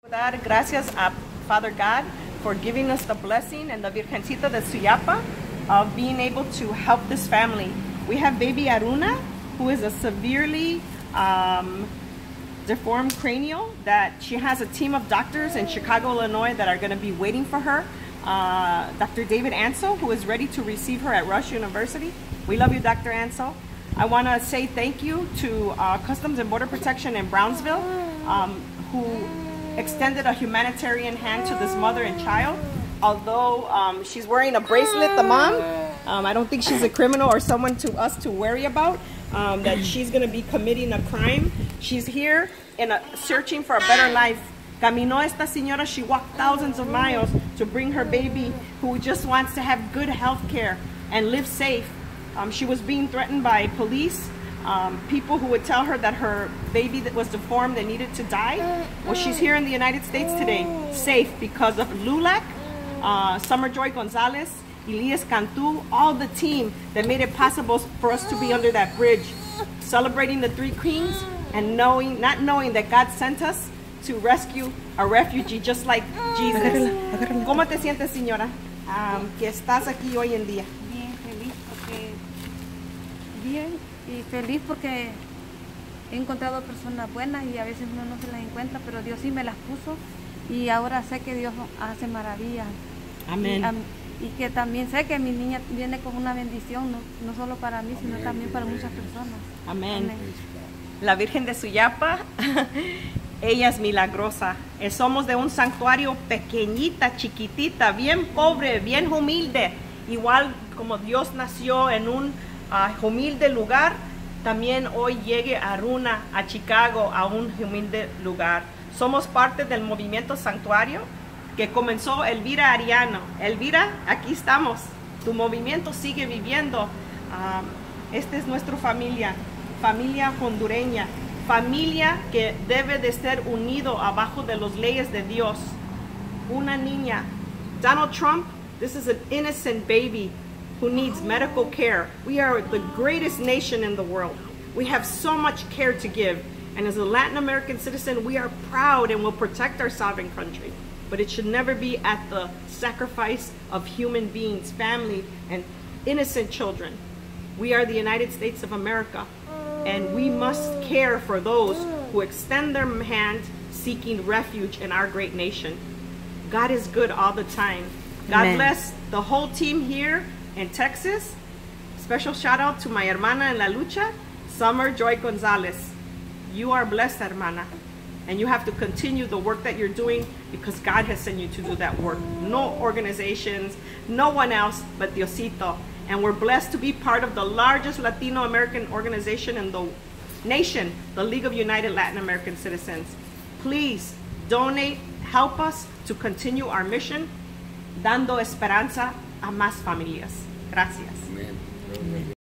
Dar gracias a Father God for giving us the blessing and the Virgencita de Suyapa of being able to help this family. We have baby Aruna, who is a severely deformed cranial, that she has a team of doctors in Chicago, Illinois that are going to be waiting for her. Dr. David Ansel, who is ready to receive her at Rush University. We love you, Dr. Ansel. I want to say thank you to Customs and Border Protection in Brownsville, who extended a humanitarian hand to this mother and child. Although she's wearing a bracelet, the mom, I don't think she's a criminal or someone to us to worry about, that she's going to be committing a crime. She's here searching for a better life. Caminó esta señora, she walked thousands of miles to bring her baby who just wants to have good health care and live safe. She was being threatened by police, people who would tell her that her baby that was deformed and needed to die. Well, she's here in the United States today, safe because of LULAC, Summer Joy Gonzalez, Elias Cantu, all the team that made it possible for us to be under that bridge, celebrating the Three Kings and not knowing that God sent us to rescue a refugee just like Jesus. ¿Cómo te sientes, señora, que estás aquí hoy en día? Bien y feliz porque he encontrado personas buenas y a veces uno no se las encuentra, pero Dios sí me las puso y ahora sé que Dios hace maravillas. Amén. Y que también sé que mi niña viene con una bendición, no solo para mí, sino también para muchas personas. Amén. La Virgen de Suyapa, ella es milagrosa. Somos de un santuario pequeñita, chiquitita, bien pobre, bien humilde. Igual como Dios nació en un humilde lugar, también hoy llegue Aruna a Chicago a un humilde lugar. Somos parte del movimiento santuario que comenzó Elvira Ariano. Elvira, aquí estamos. Tu movimiento sigue viviendo. Esta es nuestra familia, familia hondureña, familia que debe de ser unido abajo de las leyes de Dios. Una niña, Donald Trump, this is an innocent baby who needs medical care. We are the greatest nation in the world. We have so much care to give. And as a Latin American citizen, we are proud and will protect our sovereign country. But it should never be at the sacrifice of human beings, family, and innocent children. We are the United States of America, and we must care for those who extend their hand seeking refuge in our great nation. God is good all the time. God Amen. Bless the whole team here in Texas. Special shout out to my hermana en la lucha, Summer Joy Gonzalez. You are blessed, hermana, and you have to continue the work that you're doing because God has sent you to do that work. No organizations, no one else but Diosito. And we're blessed to be part of the largest Latino American organization in the nation, the League of United Latin American Citizens. Please donate, help us to continue our mission, dando esperanza a más familias. Gracias. Amen.